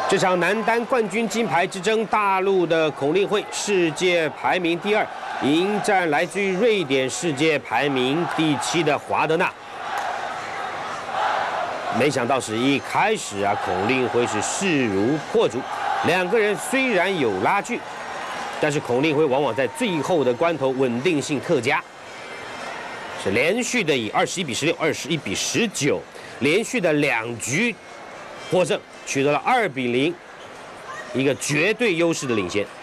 这场男单冠军金牌之争，大陆的孔令辉世界排名第2，迎战来自于瑞典世界排名第7的华德纳。没想到是一开始啊，孔令辉是势如破竹，两个人虽然有拉锯，但是孔令辉往往在最后的关头稳定性特佳，是连续的以21比16、21比19，连续的2局获胜。 取得了2比0，一个绝对优势的领先。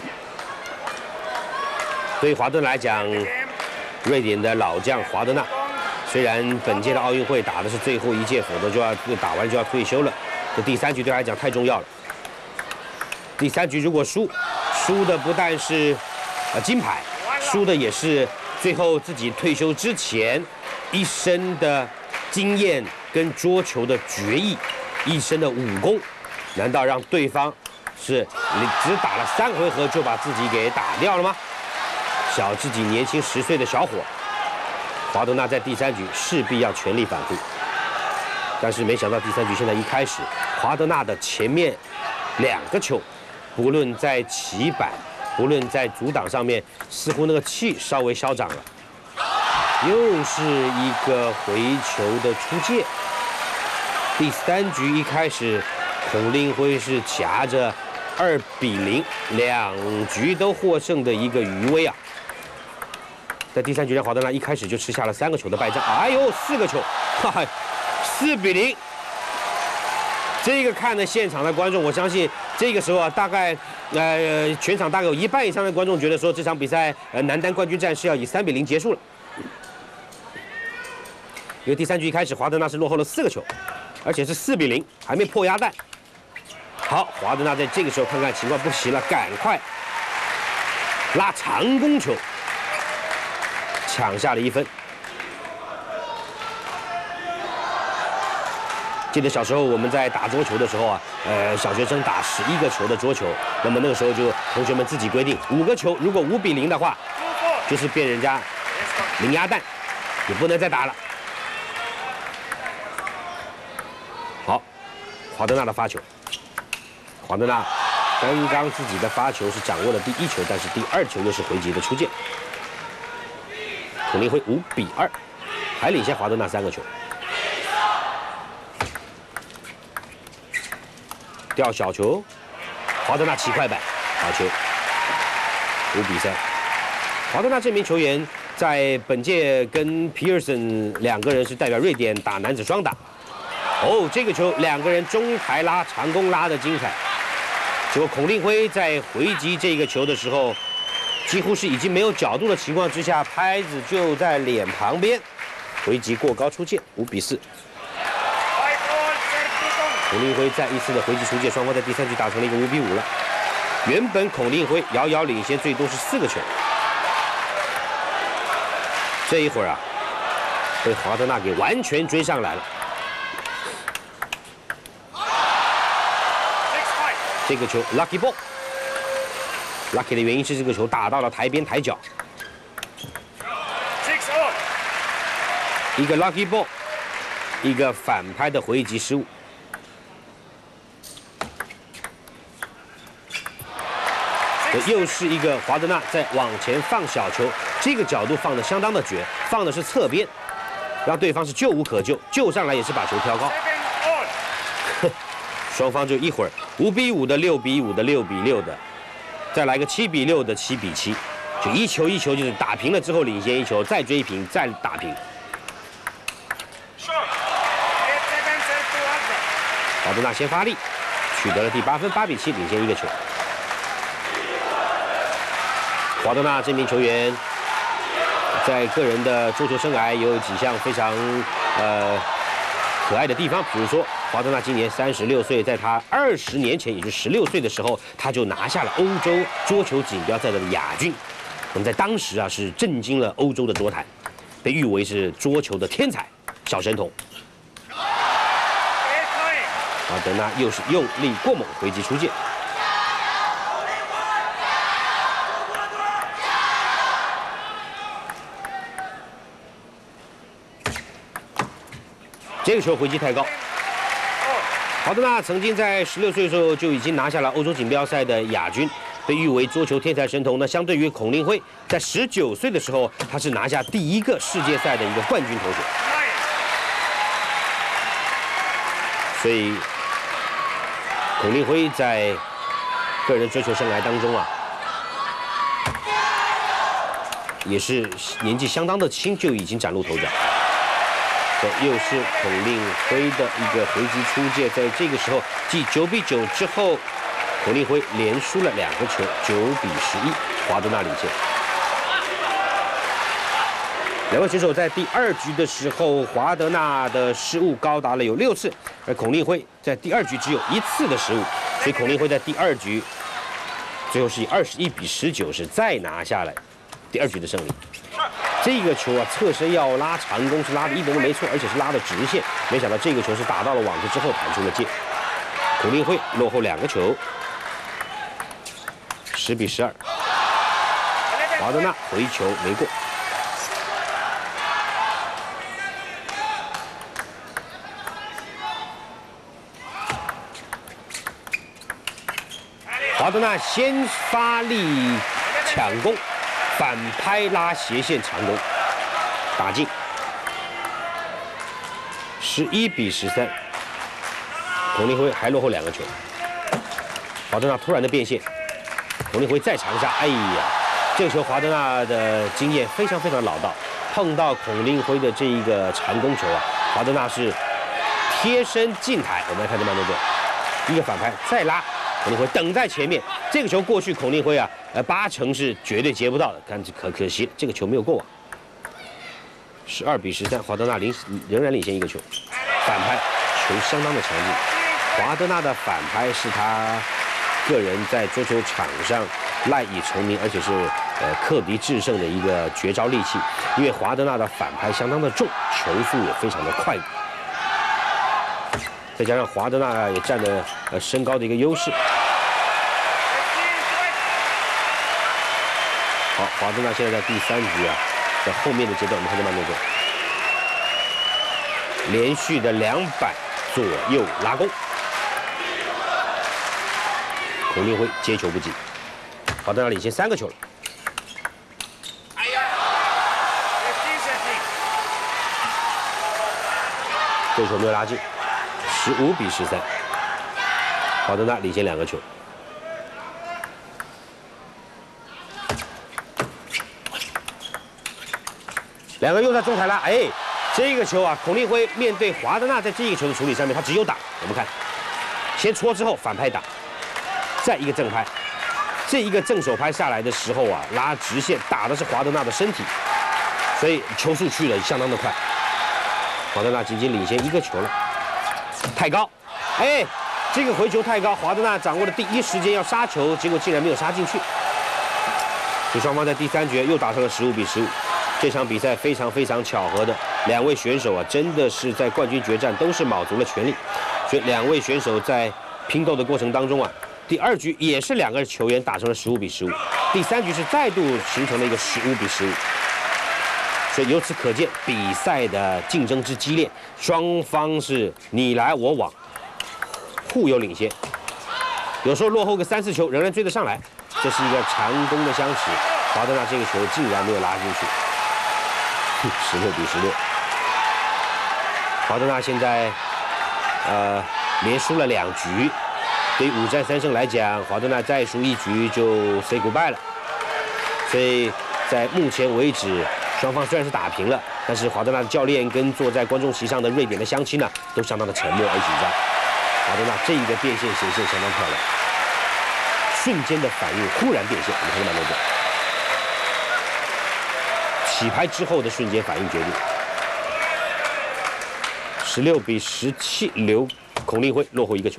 对于华顿来讲，瑞典的老将华德纳，虽然本届的奥运会打的是最后一届，否则就要打完就要退休了。这第3局对他来讲太重要了。第3局如果输的不但是金牌，输的也是最后自己退休之前一身的经验跟桌球的决艺。 一身的武功，难道让对方是只打了3回合就把自己给打掉了吗？小自己年轻10岁的小伙，华德纳在第3局势必要全力反扑，但是没想到第3局现在一开始，华德纳的前面2个球，不论在起板，不论在阻挡上面，似乎那个气稍微消长了，又是一个回球的出界。 第3局一开始，孔令辉是夹着2比0，2局都获胜的一个余威啊！在第3局让华德纳一开始就吃下了3个球的败仗，哎呦，4个球，哈哈，4比0。这个看的现场的观众，我相信这个时候啊，大概全场大概有1半以上的观众觉得说这场比赛男单冠军战是要以3比0结束了，因为第3局一开始华德纳是落后了4个球。 而且是4比0，还没破鸭蛋。好，华德纳在这个时候看看情况不行了，赶快拉长攻球，抢下了1分。记得小时候我们在打桌球的时候啊，小学生打11个球的桌球，那么那个时候就同学们自己规定5个球，如果5比0的话，就是变人家零鸭蛋，你不能再打了。 华德纳的发球，华德纳刚刚自己的发球是掌握了第1球，但是第2球又是回击的出界。孔令辉5比2，还领先华德纳3个球。吊小球，华德纳起快板，好球，5比3。华德纳这名球员在本届跟皮尔森2个人是代表瑞典打男子双打。 哦，这个球2个人中台拉长攻拉的精彩，结果孔令辉在回击这个球的时候，几乎是已经没有角度的情况之下，拍子就在脸旁边，回击过高出界，5比4。孔令辉再一次的回击出界，双方在第3局打成了一个5比5了。原本孔令辉遥遥领先，最多是4个球，这一会儿啊，被华德纳给完全追上来了。 这个球 lucky ball，lucky 的原因是这个球打到了台边台角，一个 lucky ball， 一个反拍的回击失误。又是一个华德纳在往前放小球，这个角度放的相当的绝，放的是侧边，让对方是救无可救，救上来也是把球挑高。双方就一会儿5比5的、6比5的、6比6的，再来个7比6的、7比7，就一球一球就是打平了之后领先1球，再追平，再打平。华德纳先发力，取得了第8分，8比7领先1个球。华德纳这名球员在个人的桌球生涯有几项非常可爱的地方，比如说。 华德纳今年36岁，在他20年前，也就是16岁的时候，他就拿下了欧洲桌球锦标赛的亚军。那么在当时啊，是震惊了欧洲的桌坛，被誉为是桌球的天才、小神童。华德纳又是用力过猛，回击出界。这个球回击太高。 华德纳曾经在16岁的时候就已经拿下了欧洲锦标赛的亚军，被誉为桌球天才神童呢。相对于孔令辉，在19岁的时候，他是拿下第1个世界赛的一个冠军同学。所以，孔令辉在个人追求生涯当中啊，也是年纪相当的轻就已经崭露头角。 又是孔令辉的一个回击出界，在这个时候继9比9之后，孔令辉连输了2个球，9比11，华德纳领先。两位选手在第2局的时候，华德纳的失误高达了有6次，而孔令辉在第2局只有1次的失误，所以孔令辉在第2局最后是以21比19是再拿下了第2局的胜利。 这个球啊，侧身要拉长弓是拉的一点都没错，而且是拉的直线。没想到这个球是打到了网子之后弹出了界。孔令辉落后2个球，10比12。华德纳回球没过。华德纳先发力抢攻。 反拍拉斜线长弓，打进，11比13。孔令辉还落后2个球。华德纳突然的变线，孔令辉再长杀，哎呀，这个球华德纳的经验非常老道，碰到孔令辉的这一个长弓球啊，华德纳是贴身近台。我们来看这慢动作，一个反拍再拉，孔令辉等在前面，这个球过去孔令辉啊。 8成是绝对接不到的，但可惜这个球没有过网。12比13，华德纳仍然领先1个球。反拍球相当的强劲，华德纳的反拍是他个人在桌球场上赖以成名，而且是克敌制胜的一个绝招利器。因为华德纳的反拍相当的重，球速也非常的快，再加上华德纳也占了身高的一个优势。 好，华德纳现在在第3局啊，在后面的阶段，我们看这慢动作，连续的2板左右拉弓，孔令辉接球不及，华德纳领先3个球了。这球没有拉进，15比13，华德纳领先2个球。 2个又在中台拉，哎，这个球啊，孔令辉面对华德纳在这个球的处理上面，他只有打。我们看，先戳之后反拍打，再一个正拍，这一个正手拍下来的时候啊，拉直线打的是华德纳的身体，所以球速去了相当的快。华德纳仅仅领先1个球了，太高，哎，这个回球太高，华德纳掌握了第一时间要杀球，结果竟然没有杀进去。所以双方在第3局又打成了15比15。 这场比赛非常巧合的，2位选手啊，真的是在冠军决战都是卯足了全力，所以2位选手在拼斗的过程当中啊，第2局也是2个球员打成了15比15，第3局是再度形成了一个15比15，所以由此可见比赛的竞争之激烈，双方是你来我往，互有领先，有时候落后个3、4球仍然追得上来，这是一个长弓的相持，华德纳这个球竟然没有拉进去。 16比16，华德纳现在连输了2局，对于5战3胜来讲，华德纳再输1局就 say goodbye 了。所以在目前为止，双方虽然是打平了，但是华德纳的教练跟坐在观众席上的瑞典的乡亲呢，都相当的沉默而紧张。华德纳这一个变线斜线相当漂亮，瞬间的反应忽然变线，我们看看慢动作。 起拍之后的瞬间反应决定，16比17，留孔令辉落后1个球。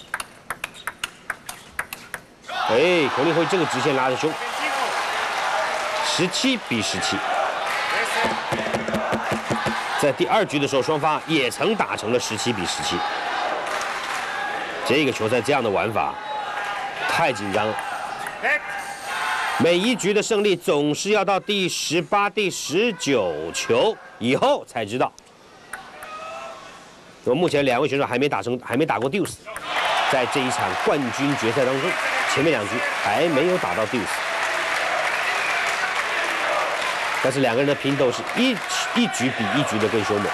哎，孔令辉这个直线拉得凶，17比17。在第2局的时候，双方也曾打成了17比17。这个球赛这样的玩法太紧张了。 每一局的胜利总是要到第18、第19球以后才知道。 那么目前两位选手还没打过 deuce， 在这一场冠军决赛当中，前面2局还没有打到 deuce。但是两个人的拼斗是一局比一局的更凶猛。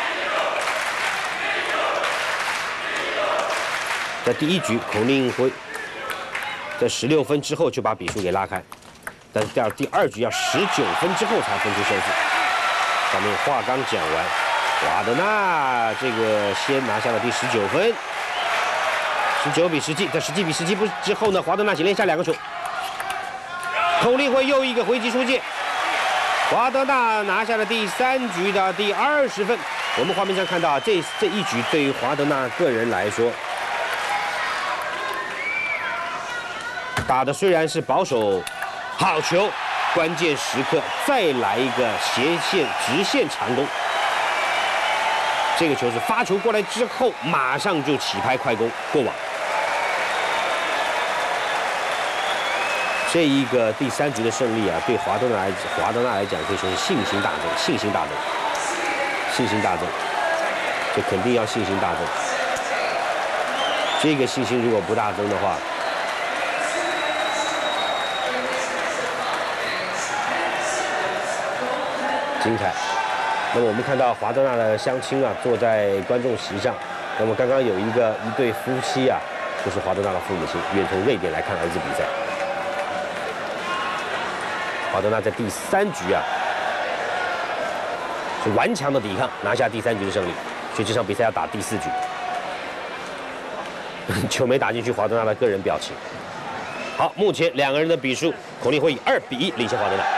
在第1局，孔令辉在16分之后就把比数给拉开，但是第2局要19分之后才分出胜负。上面话刚讲完，华德纳这个先拿下了第19分，19比17，在17比17之后呢，华德纳仅连下2个球，孔令辉又一个回击出界。 华德纳拿下了第3局的第20分。我们画面上看到，这一局对于华德纳个人来说，打的虽然是保守，好球，关键时刻再来一个斜线直线长攻。这个球是发球过来之后，马上就起拍快攻过网。 这一个第3局的胜利啊，对华德纳来讲可以说是信心大增，信心大增，这肯定要信心大增。这个信心如果不大增的话，精彩。那么我们看到华德纳的乡亲啊，坐在观众席上。那么刚刚有一对夫妻啊，就是华德纳的父母亲，远从瑞典来看儿子比赛。 华德纳在第3局啊，是顽强的抵抗，拿下第3局的胜利，所以这场比赛要打第4局。球没打进去，华德纳的个人表情。好，目前两个人的比数，孔令辉以2比1领先华德纳。